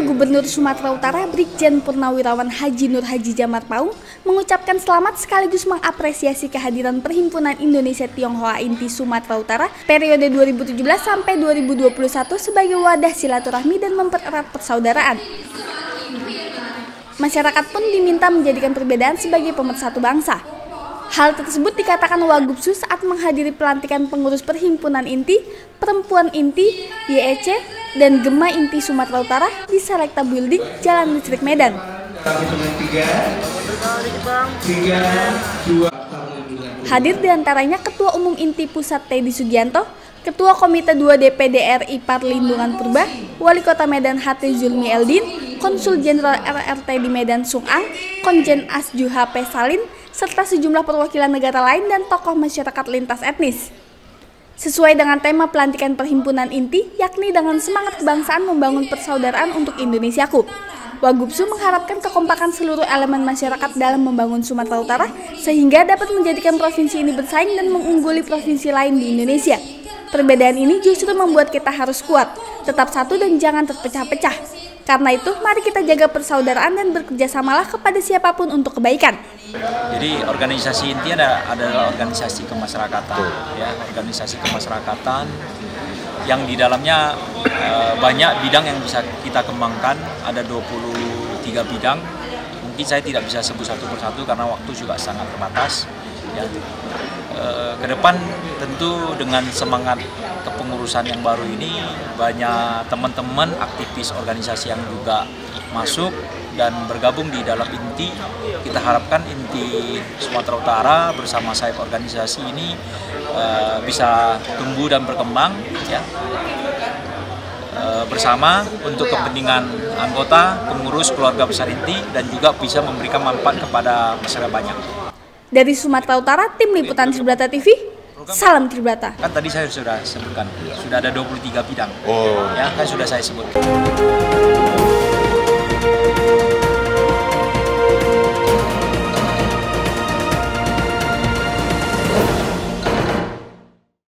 Wakil Gubernur Sumatera Utara Brigjen Purnawirawan Haji Nur Haji Jamar Paung mengucapkan selamat sekaligus mengapresiasi kehadiran Perhimpunan Indonesia Tionghoa Inti Sumatera Utara periode 2017 sampai 2021 sebagai wadah silaturahmi dan mempererat persaudaraan. Masyarakat pun diminta menjadikan perbedaan sebagai pemersatu bangsa. Hal tersebut dikatakan Wagubsu saat menghadiri pelantikan pengurus Perhimpunan Inti, Perempuan Inti, YEC, dan Gema Inti Sumatera Utara di Selekta Building, Jalan Listrik Medan. Hadir diantaranya Ketua Umum Inti Pusat Teddy Sugianto, Ketua Komite 2 DPD RI Parlindungan Purba, Wali Kota Medan Hati Zulmi Eldin, Konsul Jenderal RRT di Medan Sung Ang, Konjen Asju HP Salin, serta sejumlah perwakilan negara lain dan tokoh masyarakat lintas etnis. Sesuai dengan tema pelantikan Perhimpunan Inti, yakni dengan semangat kebangsaan membangun persaudaraan untuk Indonesiaku. Wagubsu mengharapkan kekompakan seluruh elemen masyarakat dalam membangun Sumatera Utara sehingga dapat menjadikan provinsi ini bersaing dan mengungguli provinsi lain di Indonesia. Perbedaan ini justru membuat kita harus kuat, tetap satu dan jangan terpecah-pecah. Karena itu, mari kita jaga persaudaraan dan bekerjasamalah kepada siapapun untuk kebaikan. Jadi organisasi inti adalah organisasi kemasyarakatan, ya, organisasi kemasyarakatan yang di dalamnya banyak bidang yang bisa kita kembangkan. Ada 23 bidang. Mungkin saya tidak bisa sebut satu persatu karena waktu juga sangat terbatas. Ya. Ke depan tentu dengan semangat kepengurusan yang baru ini banyak teman-teman aktivis organisasi yang juga masuk dan bergabung di dalam inti. Kita harapkan inti Sumatera Utara bersama sayap organisasi ini bisa tumbuh dan berkembang, ya, bersama untuk kepentingan anggota, pengurus, keluarga besar inti, dan juga bisa memberikan manfaat kepada masyarakat banyak. Dari Sumatera Utara, Tim Liputan Tribrata TV, salam Tribrata. Kan tadi saya sudah sebutkan, sudah ada 23 bidang, ya, kan sudah saya sebut.